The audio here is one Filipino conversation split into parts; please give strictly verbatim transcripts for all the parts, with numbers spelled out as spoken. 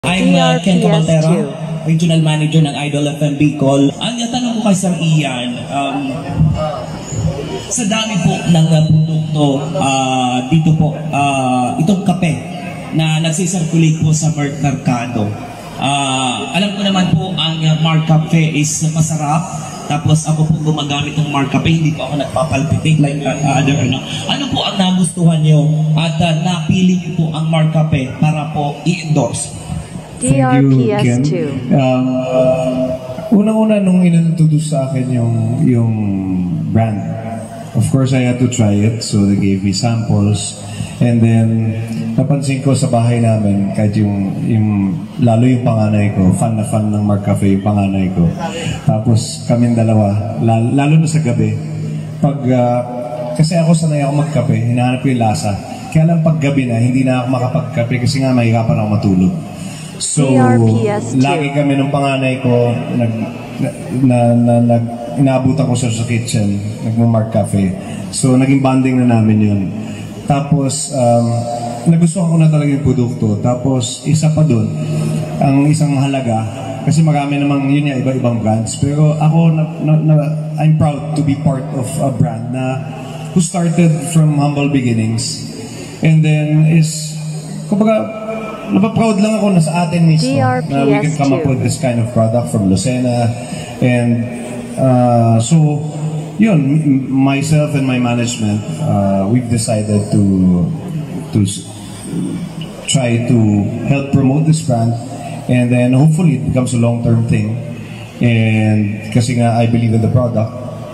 I'm uh, Ken Cabaltera, Regional Manager ng Idol F M Bicol. Ang tanong ko kay Sir Ian, um, sa dami po ng uh, produkto uh, dito po, uh, itong kape na nagsisirculate po sa merkado. Uh, alam ko naman po ang uh, Mark Cafe is masarap. Tapos ako po gumagamit ng Mark Cafe, hindi po ako nagpapalpitate like uh, other ano. Ano po ang nagustuhan nyo at uh, napili nyo po ang Mark Cafe para po i-endorse? D R P S two. Um, Unang-una nung inintroduce sa akin yung, yung brand, of course I had to try it, so they gave me samples. And then, napansin ko sa bahay namin, kahit yung, yung lalo yung panganay ko, fan na fan ng Mark Cafe yung panganay ko. Tapos kaming dalawa, lalo, lalo na sa gabi, pag, uh, kasi ako sanay ako magkape, hinahanap ko yung lasa. Kaya lang pag gabi na, hindi na ako makapagkape kasi nga mahirapan ako matulog. So, lagi kami ng panganay ko, nag, na, na, na, nag, inaabutan ko siya sa kitchen, nagmo-Mark Cafe. So, naging bonding na namin yun. Tapos, um, nagustuhan ko na talaga yung produkto. Tapos, isa pa dun, ang isang halaga, kasi marami namang yun yung iba-ibang brands. Pero ako, na, na, na, I'm proud to be part of a brand na who started from humble beginnings. And then is, kumbaga, napaproud lang ako na sa atin mismo na we can come up with this kind of product from Lucena. And uh, so, yun, myself and my management, uh, we've decided to to try to help promote this brand, and then hopefully it becomes a long-term thing. And kasi nga I believe in the product.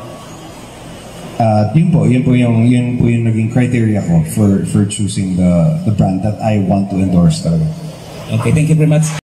Uh, yun po, yun po yung yun po yung naging criteria ko for for choosing the the brand that I want to endorse talaga. Okay, thank you very much.